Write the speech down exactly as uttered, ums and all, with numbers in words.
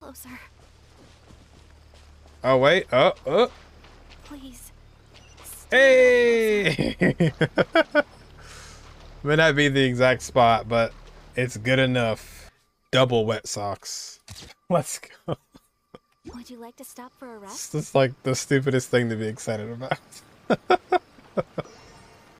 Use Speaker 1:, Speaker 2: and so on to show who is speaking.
Speaker 1: Closer.
Speaker 2: Oh wait, oh, oh,
Speaker 1: Please. Stay
Speaker 2: hey! May not be the exact spot, but it's good enough. Double wet socks. Let's go.
Speaker 1: Would you like to stop for a
Speaker 2: It's
Speaker 1: rest?
Speaker 2: just like the stupidest thing to be excited about.